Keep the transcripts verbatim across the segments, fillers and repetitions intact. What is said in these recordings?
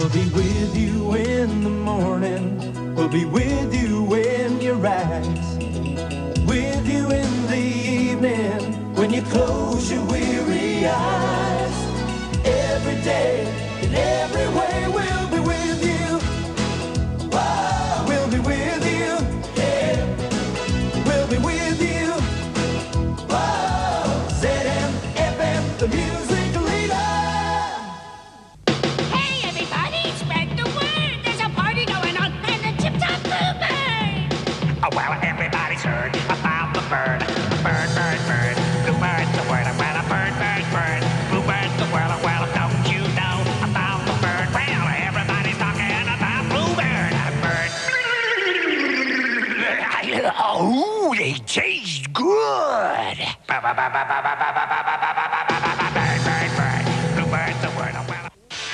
We'll be with you in the morning. We'll be with you when you rise. With you in the evening when you close your weary eyes. Every day, in every way, we'll be with you. Whoa, we'll be with you. Yeah, we'll be with you. Whoa, Z M F M, the music leader. Hey, everybody, spread the word. There's a party going on and the tip-top bluebird. Oh, well, everybody's heard about the bird. The bird, bird, bird. Bluebird's the word. Well, a bird, bird, bird. Bluebird's the word. Well, don't you know about the bird? Well, everybody's talking about bluebird. A bird. Oh, they taste good. Bird, bird, bird. Bluebird's the word. Well,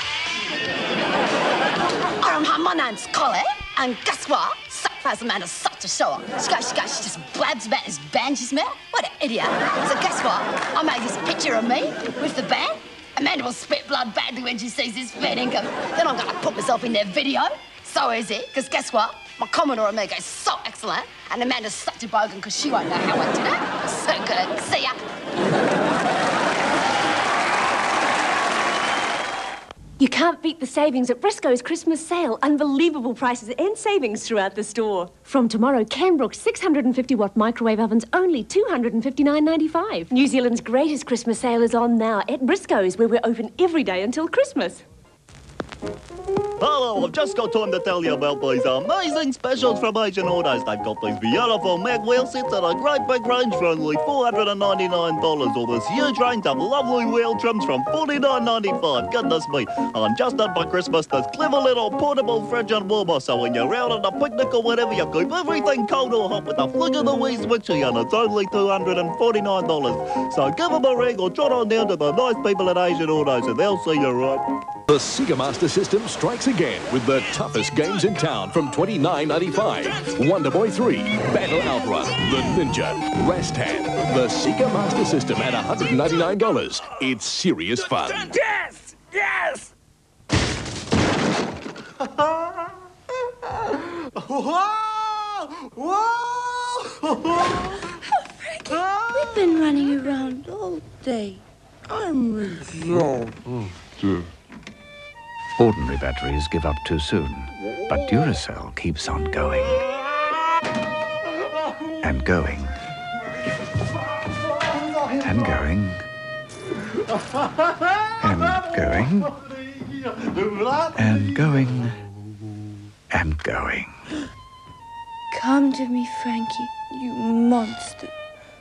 Um, hi, my name's Collie, and guess what? Sapphires Amanda's such a show. She goes, she goes, she just blabs about this band she's met. What an idiot. So guess what? I made this picture of me with the band. Amanda will spit blood badly when she sees this fair income. Then I'm gonna put myself in their video. So easy, because guess what? My Commodore Amiga is so excellent, and Amanda's such a bogan because she won't know how I did it. So good. See ya. You can't beat the savings at Briscoe's Christmas sale. Unbelievable prices and savings throughout the store. From tomorrow, Canbrook six hundred fifty watt microwave ovens only two hundred fifty-nine ninety-five. New Zealand's greatest Christmas sale is on now at Briscoe's, where we're open every day until Christmas. Hello, I've just got time to tell you about these amazing specials from Asian Autos. They've got these beautiful mag wheel sets at a great big range for only four hundred ninety-nine dollars, or this huge range of lovely wheel trims from forty-nine ninety-five. Goodness me. And just in for Christmas, this clever little portable fridge and warmer, so when you're out on a picnic or whatever, you keep everything cold or hot with a flick of the wee switchy, and it's only two hundred forty-nine dollars. So give them a ring or trot on down to the nice people at Asian Autos and they'll see you right. The Sega Master System strikes again with the toughest games in town from twenty-nine ninety-five. Wonder Boy three, Battle Outrun, The Ninja, Rest Hand. The Sega Master System at one hundred ninety-nine dollars. It's serious fun. yes! Yes! Frankie, we've been running around all day. I'm exhausted. Ordinary batteries give up too soon, but Duracell keeps on going. And going. And going. And going. And going. And going. Come to me, Frankie, you monster.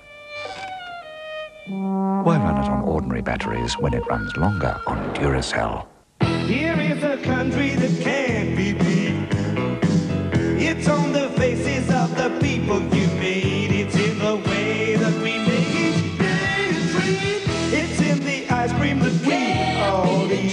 Why run it on ordinary batteries when it runs longer on Duracell? Here is a country that can't be beat. It's on the faces of the people you made. It's in the way that we make each day a treat. It's in the ice cream that we all eat.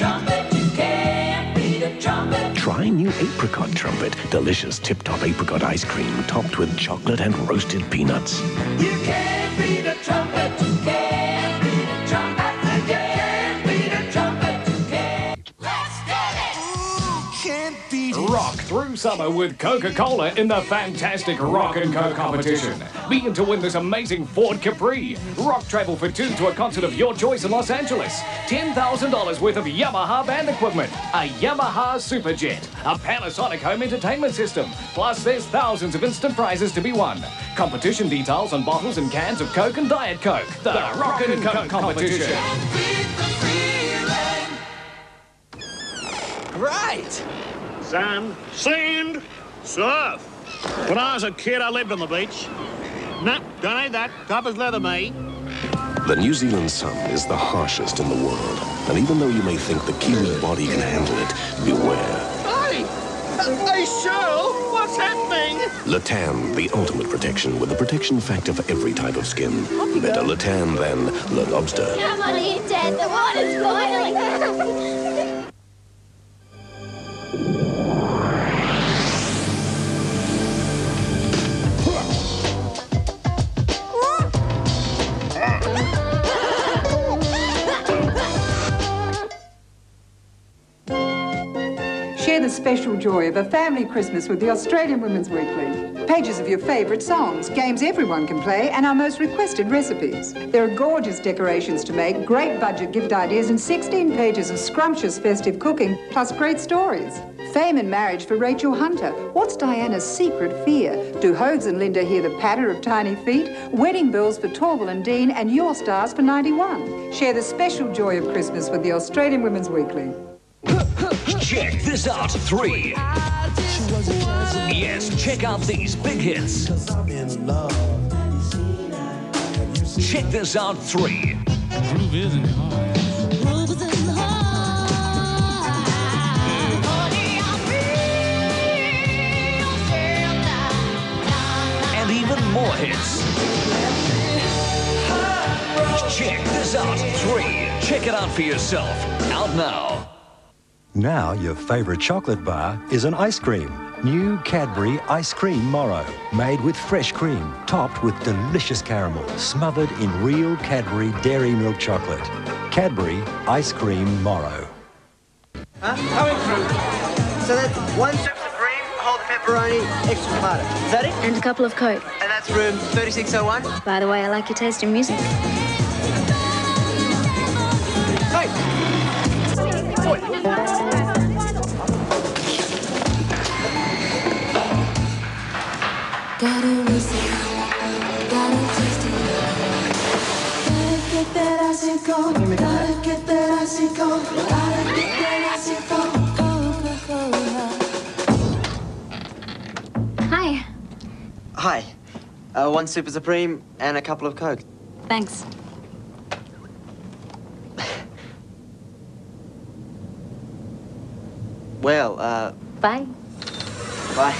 Try new apricot trumpet. Delicious tip-top apricot ice cream topped with chocolate and roasted peanuts. You can't beat a trumpet. You can't beat a trumpet. You can't beat a trumpet. You can't. Let's get it. Can't beat it. Rock through summer with Coca-Cola in the fantastic Rock and Co competition. Be in to win this amazing Ford Capri. Rock travel for two to a concert of your choice in Los Angeles. ten thousand dollars worth of Yamaha band equipment. A Yamaha Superjet. A Panasonic home entertainment system. Plus there's thousands of instant prizes to be won. Competition details on bottles and cans of Coke and Diet Coke. The, the Rock and Co competition. Right. Sand, sand, surf. When I was a kid, I lived on the beach. No, don't need that. Tough as leather, me. The New Zealand sun is the harshest in the world. And even though you may think the Kiwi body can handle it, beware. Hey! Hey, Cheryl! What's happening? Latan, the ultimate protection with a protection factor for every type of skin. Better Latan than Le Lobster. Come on in, Dad. The water's boiling. Share the special joy of a family Christmas with the Australian Women's Weekly. Pages of your favourite songs, games everyone can play, and our most requested recipes. There are gorgeous decorations to make, great budget gift ideas, and sixteen pages of scrumptious festive cooking, plus great stories. Fame and marriage for Rachel Hunter. What's Diana's secret fear? Do Hodes and Linda hear the patter of tiny feet? Wedding bells for Torval and Dean, and your stars for ninety-one. Share the special joy of Christmas with the Australian Women's Weekly. Check this out, three. Yes, check out these big hits. Check this out, three. Groove isn't hard. And even more hits. Check this out, three. Check it out for yourself. Out now. Now your favourite chocolate bar is an ice cream. New Cadbury Ice Cream Morrow. Made with fresh cream, topped with delicious caramel, smothered in real Cadbury dairy milk chocolate. Cadbury Ice Cream Morrow. Huh? Coming through. So that's one soup supreme, whole pepperoni, extra tomato. Is that it? And a couple of Coke. And that's room thirty-six oh one? By the way, I like your taste in music. Hey! Gotta listen, gotta taste it. Gotta get that icy cold, gotta get that icy cold, gotta get that icy cold, Coca-Cola. Hi. Hi. Uh, one Super Supreme and a couple of Coke. Thanks. Well, uh... Bye. Bye.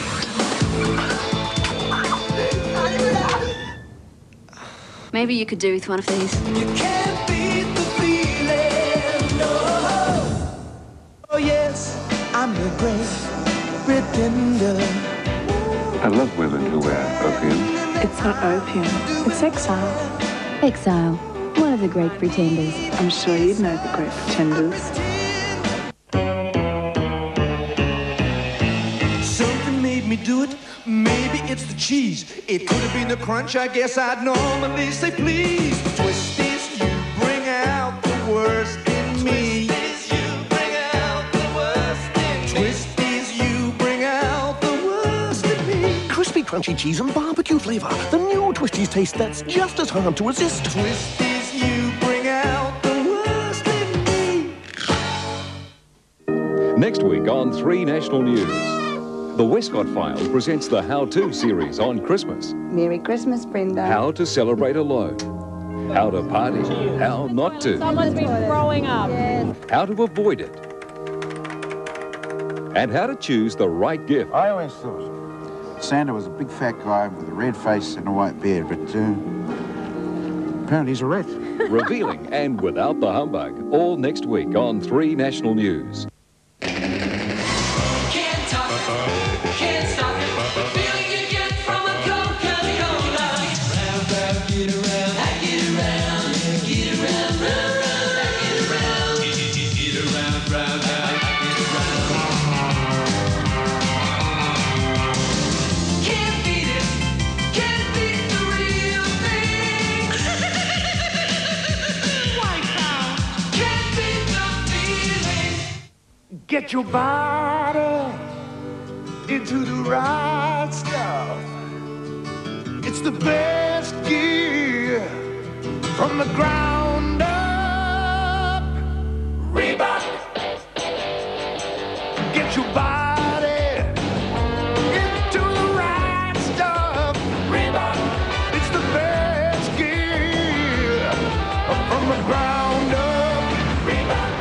Maybe you could do with one of these. You can't beat the feeling, no. Oh yes, I'm the great pretender. I love women who wear opium. It's not opium, it's exile. Exile, one of the great pretenders. I'm sure you'd know the great pretenders. Something made me do it. Maybe it's the cheese. It could have been the crunch. I guess I'd normally say please. Twisties, you bring out the worst in me. Twisties, you bring out the worst in me. Twisties, you bring out the worst in me. Crispy, crunchy cheese and barbecue flavor. The new Twisties taste that's just as hard to resist. Twisties, you bring out the worst in me. Next week on three National News. The Westcott Files presents the How-To series on Christmas. Merry Christmas, Brenda. How to celebrate alone. How to party. How not to. Someone's been throwing up. Yes. How to avoid it. And how to choose the right gift. I always thought Santa was a big fat guy with a red face and a white beard, but uh, apparently he's a rat. Revealing and without the humbug. All next week on three National News. Can't stop it, the feeling you get from a Coca-Cola. Round, round, get around, I get around, get around, round, round, I get around, get around, round, round, I get around. Can't beat it, can't beat the real thing. White power, can't beat the feeling. Get your body into the right stuff. It's the best gear from the ground up. Reebok. Get your body into the right stuff. Reebok. It's the best gear from the ground up. Reebok.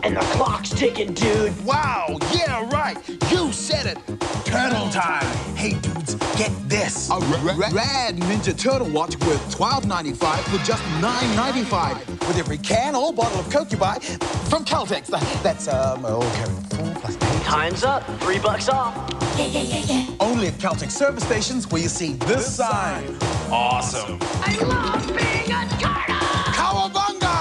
And the clock's ticking, dude. Wow, yeah, right. You said it. Turtle time. Hey, dudes, get this. A rad Ninja Turtle watch worth twelve ninety-five for just nine ninety-five. With every can or bottle of Coke you buy from Caltex. That's, um, oh, carrying four plus eight. Time's up. Three bucks off. Yeah, yeah, yeah, yeah. Only at Caltex service stations where you see this, this sign. Awesome. I love being a turtle! Cowabunga!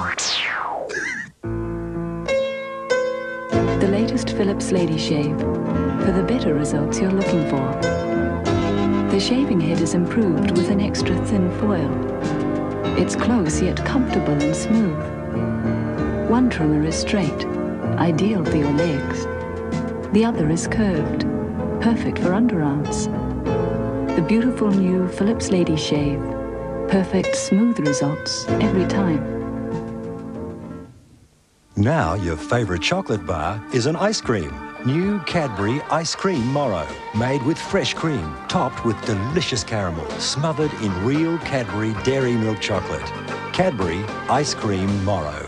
The latest Philips Lady Shave, for the better results you're looking for. The shaving head is improved with an extra thin foil. It's close yet comfortable and smooth. One trimmer is straight, ideal for your legs. The other is curved, perfect for underarms. The beautiful new Philips Lady Shave, perfect smooth results every time. Now your favourite chocolate bar is an ice cream. New Cadbury Ice Cream Morrow, made with fresh cream, topped with delicious caramel, smothered in real Cadbury dairy milk chocolate. Cadbury Ice Cream Morrow.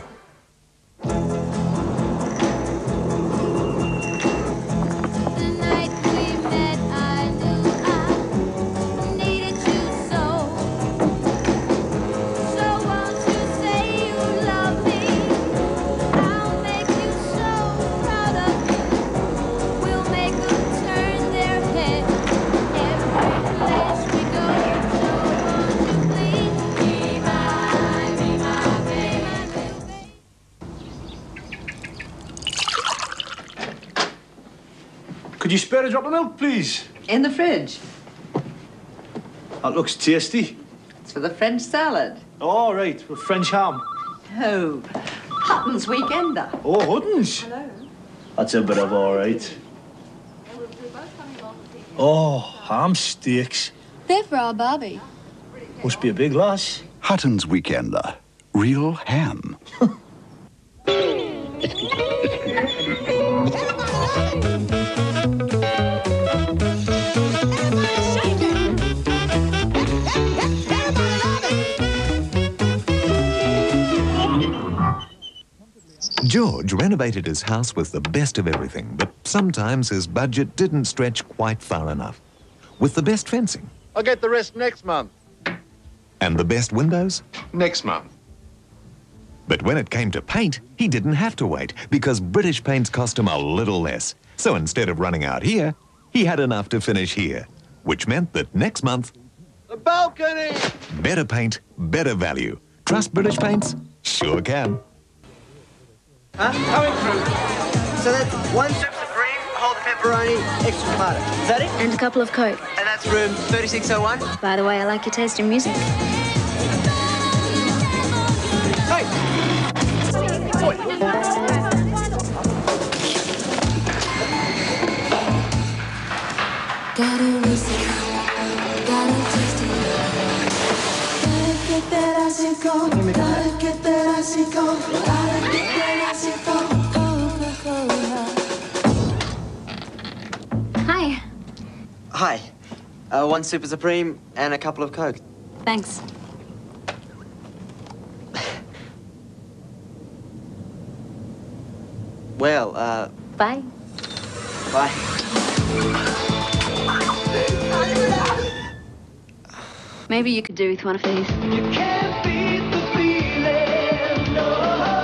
Could you spare a drop of milk, please? In the fridge. That looks tasty. It's for the French salad. All right, with French ham. Oh, Hutton's Weekender. Oh, Hutton's? Hello. That's a bit of all right. Oh, ham steaks. They're for our Barbie. Must be a big lass. Hutton's Weekender. Real ham. George renovated his house with the best of everything, but sometimes his budget didn't stretch quite far enough. With the best fencing I'll get the rest next month. and the best windows, Next month. but when it came to paint, he didn't have to wait because British paints cost him a little less. So instead of running out here, he had enough to finish here, which meant that next month, The balcony! better paint, better value. Trust British Paints? Sure can. Huh? Coming through. So that's one soup supreme, hold the pepperoni, extra tomato. Is that it? And a couple of Coke. And that's room thirty-six oh one? By the way, I like your taste in music. Hey! Gotta listen, gotta taste it. Gotta get that icy cold, gotta get that icy cold, gotta get that icy cold, Coca-Cola. Hi. Hi. Uh, one super supreme and a couple of Coke. Thanks. Well, uh... Bye. Bye. Maybe you could do with one of these. You can't beat the feeling, no.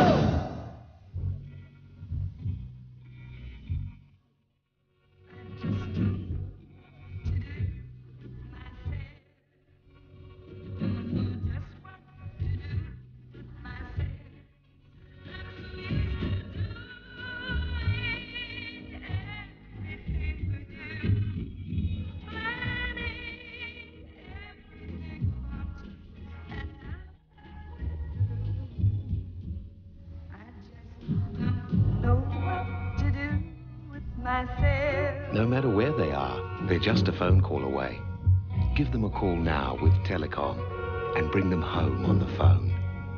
No matter where they are, they're just a phone call away. Give them a call now with Telecom and bring them home on the phone.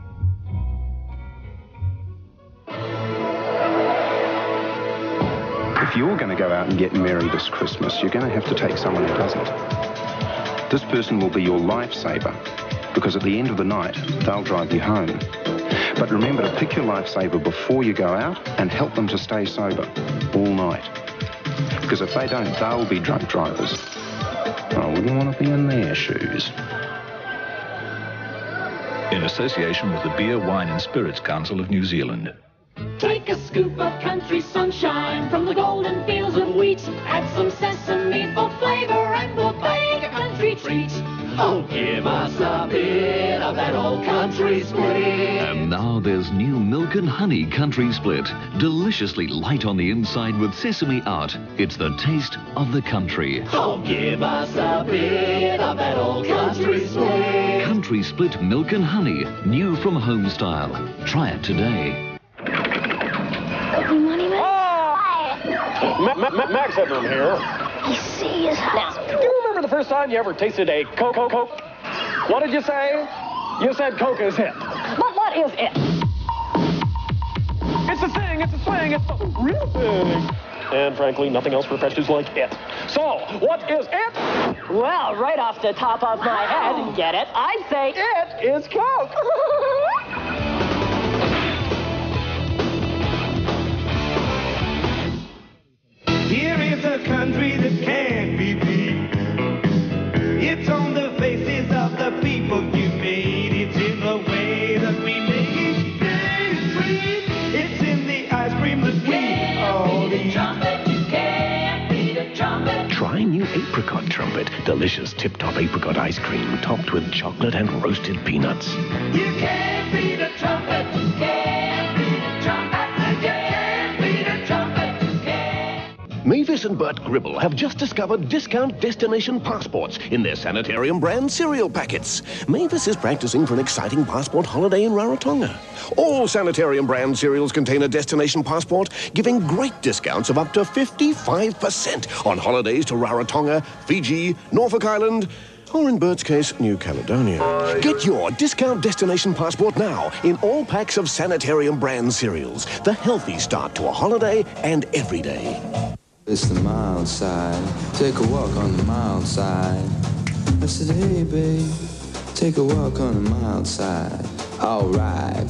If you're going to go out and get married this Christmas, you're going to have to take someone who doesn't. This person will be your lifesaver, because at the end of the night, they'll drive you home. But remember to pick your lifesaver before you go out and help them to stay sober all night. Because if they don't, they'll be drunk drivers. I wouldn't want to be in their shoes. In association with the Beer, Wine and Spirits Council of New Zealand. Take a scoop of country sunshine from the golden fields of wheat. Add some sesame for flavor and we'll bake a country treat. Oh, give us a bit of that old country split. And now there's new milk and honey country split. Deliciously light on the inside with sesame out. It's the taste of the country. Oh, give us a bit of that old country split. Country split milk and honey. New from Home Style. Try it today. Ma Ma Ma Max Headroom here. I see his house. Now, do you remember the first time you ever tasted a Coke? Coke? Coke? What did you say? You said Coke is it. But what is it? It's a thing, it's a swing, it's a real thing. And frankly, nothing else refreshes like it. So, what is it? Well, right off the top of my head, get it? I'd say it is Coke. Here is a country that can't be beat. It's on the faces of the people you made. It's in the way that we make each day a treat. It's in the ice cream that we all eat. Try new apricot trumpet. Delicious tip-top apricot ice cream topped with chocolate and roasted peanuts. You can't beat a trumpet. You can't beat a trumpet. You can't beat a trumpet. You can't. Mavis and Bert Gribble have just discovered discount destination passports in their Sanitarium brand cereal packets. Mavis is practicing for an exciting passport holiday in Rarotonga. All Sanitarium brand cereals contain a destination passport, giving great discounts of up to fifty-five percent on holidays to Rarotonga, Fiji, Norfolk Island, or in Bert's case, New Caledonia. Get your discount destination passport now in all packs of Sanitarium brand cereals. The healthy start to a holiday and every day. It's the mild side. Take a walk on the mild side. I said, hey, babe, take a walk on the mild side. All right.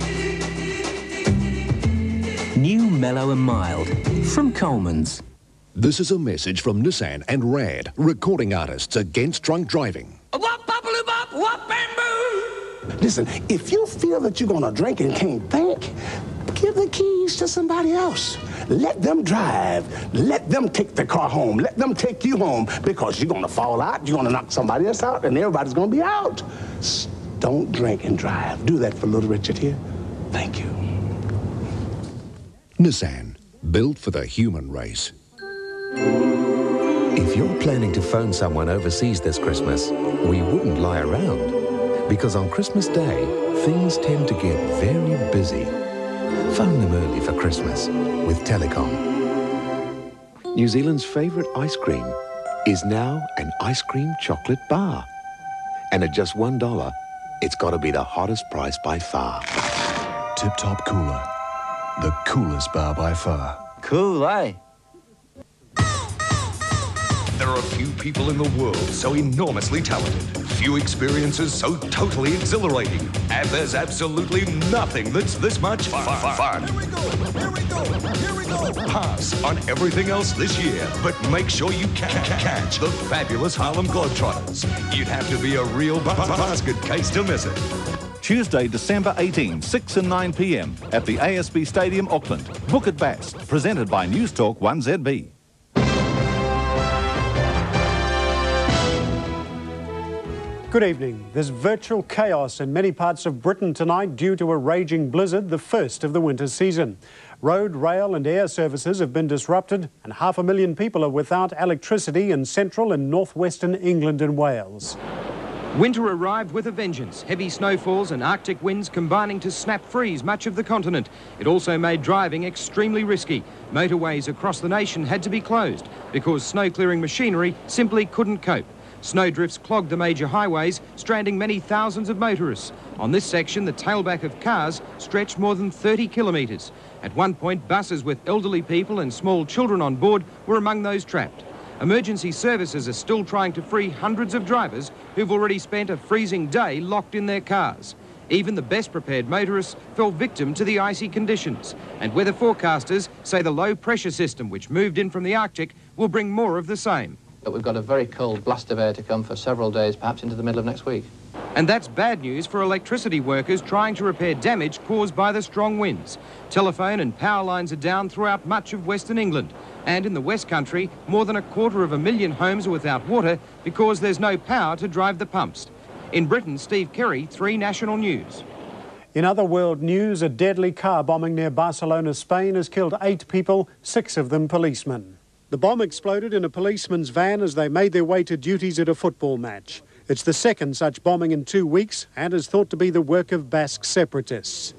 New, mellow and mild from Coleman's. This is a message from Nissan and Rad, recording artists against drunk driving. Listen, if you feel that you're gonna drink and can't think, give the keys to somebody else. Let them drive. Let them take the car home. Let them take you home, because you're gonna fall out, you're gonna knock somebody else out, and everybody's gonna be out. S don't drink and drive. Do that for little Richard here. Thank you. Nissan, built for the human race. If you're planning to phone someone overseas this Christmas, we wouldn't lie around. Because on Christmas Day, things tend to get very busy. Phone them early for Christmas with Telecom. New Zealand's favourite ice cream is now an ice cream chocolate bar. And at just one dollar, it's got to be the hottest price by far. Tip Top Cooler. The coolest bar by far. Cool, eh? There are few people in the world so enormously talented, few experiences so totally exhilarating, and there's absolutely nothing that's this much fun. fun. Here we go, here we go, here we go. Pass on everything else this year, but make sure you ca ca catch the fabulous Harlem Globetrotters. You'd have to be a real ba ba basket case to miss it. Tuesday, December eighteenth, six and nine p m at the A S B Stadium, Auckland. Book at Bass, presented by News Talk one Z B. Good evening. There's virtual chaos in many parts of Britain tonight due to a raging blizzard, the first of the winter season. Road, rail and air services have been disrupted, and half a million people are without electricity in central and northwestern England and Wales. Winter arrived with a vengeance. Heavy snowfalls and Arctic winds combining to snap freeze much of the continent. It also made driving extremely risky. Motorways across the nation had to be closed because snow-clearing machinery simply couldn't cope. Snowdrifts clogged the major highways, stranding many thousands of motorists. On this section, the tailback of cars stretched more than thirty kilometres. At one point, buses with elderly people and small children on board were among those trapped. Emergency services are still trying to free hundreds of drivers who've already spent a freezing day locked in their cars. Even the best prepared motorists fell victim to the icy conditions. And weather forecasters say the low pressure system which moved in from the Arctic will bring more of the same. But we've got a very cold blast of air to come for several days, perhaps into the middle of next week. And that's bad news for electricity workers trying to repair damage caused by the strong winds. Telephone and power lines are down throughout much of Western England. And in the West Country, more than a quarter of a million homes are without water because there's no power to drive the pumps. In Britain, Steve Kerry, three National News. In other world news, a deadly car bombing near Barcelona, Spain has killed eight people, six of them policemen. The bomb exploded in a policeman's van as they made their way to duties at a football match. It's the second such bombing in two weeks and is thought to be the work of Basque separatists.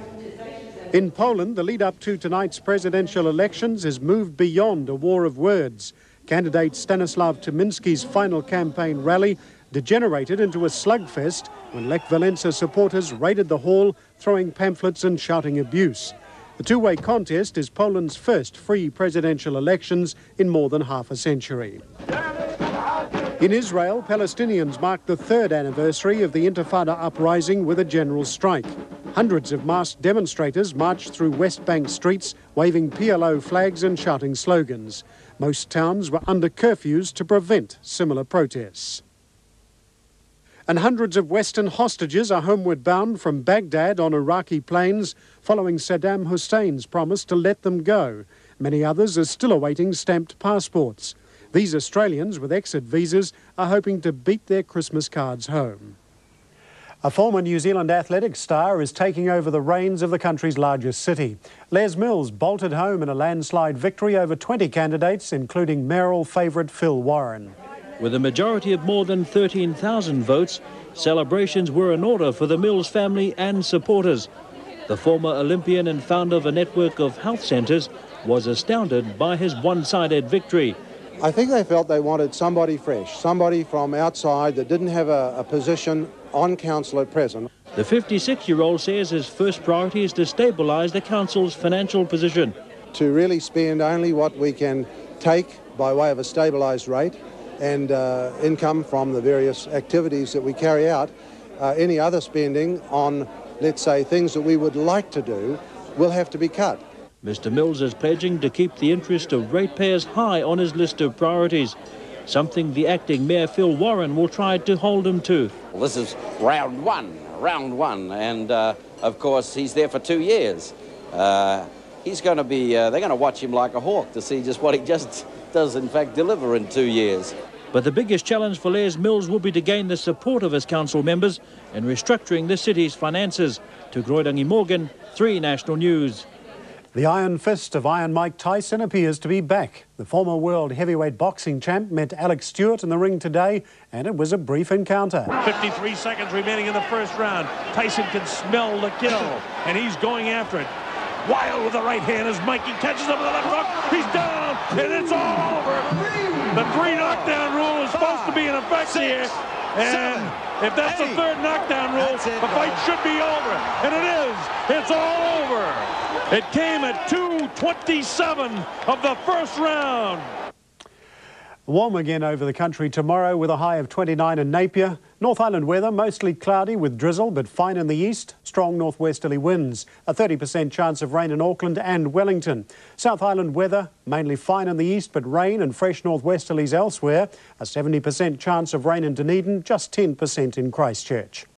In Poland, the lead-up to tonight's presidential elections has moved beyond a war of words. Candidate Stanislav Tyminski's final campaign rally degenerated into a slugfest when Lech Walesa supporters raided the hall, throwing pamphlets and shouting abuse. The two-way contest is Poland's first free presidential elections in more than half a century. In Israel, Palestinians marked the third anniversary of the Intifada uprising with a general strike. Hundreds of masked demonstrators marched through West Bank streets, waving P L O flags and shouting slogans. Most towns were under curfews to prevent similar protests. And hundreds of Western hostages are homeward bound from Baghdad on Iraqi plains following Saddam Hussein's promise to let them go. Many others are still awaiting stamped passports. These Australians with exit visas are hoping to beat their Christmas cards home. A former New Zealand athletics star is taking over the reins of the country's largest city. Les Mills bolted home in a landslide victory over twenty candidates, including mayoral favourite Phil Warren. With a majority of more than thirteen thousand votes, celebrations were in order for the Mills family and supporters. The former Olympian and founder of a network of health centres was astounded by his one-sided victory. I think they felt they wanted somebody fresh, somebody from outside that didn't have a, a position on council at present. The fifty-six-year-old says his first priority is to stabilise the council's financial position. To really spend only what we can take by way of a stabilised rate and uh, income from the various activities that we carry out. Uh, any other spending on, let's say, things that we would like to do will have to be cut. Mister Mills is pledging to keep the interest of ratepayers high on his list of priorities, something the acting Mayor Phil Warren will try to hold him to. Well, this is round one, round one, and uh, of course he's there for two years. Uh, he's going to be, uh, they're going to watch him like a hawk to see just what he just does in fact deliver in two years. But the biggest challenge for Les Mills will be to gain the support of his council members in restructuring the city's finances. To Groidangi Morgan, three National News. The Iron Fist of Iron Mike Tyson appears to be back. The former world heavyweight boxing champ met Alex Stewart in the ring today, and it was a brief encounter. fifty-three seconds remaining in the first round. Tyson can smell the kill, and he's going after it. Wild with the right hand as Mikey catches him with the left hook. He's down, and it's all over. The three knockdown rule is supposed to be in effect here. And if that's the third knockdown rule, the fight should be over. And it is. It's all over. It came at two twenty-seven of the first round. Warm again over the country tomorrow with a high of twenty-nine in Napier. North Island weather mostly cloudy with drizzle but fine in the east. Strong northwesterly winds. A thirty percent chance of rain in Auckland and Wellington. South Island weather mainly fine in the east but rain and fresh northwesterlies elsewhere. A seventy percent chance of rain in Dunedin, just ten percent in Christchurch.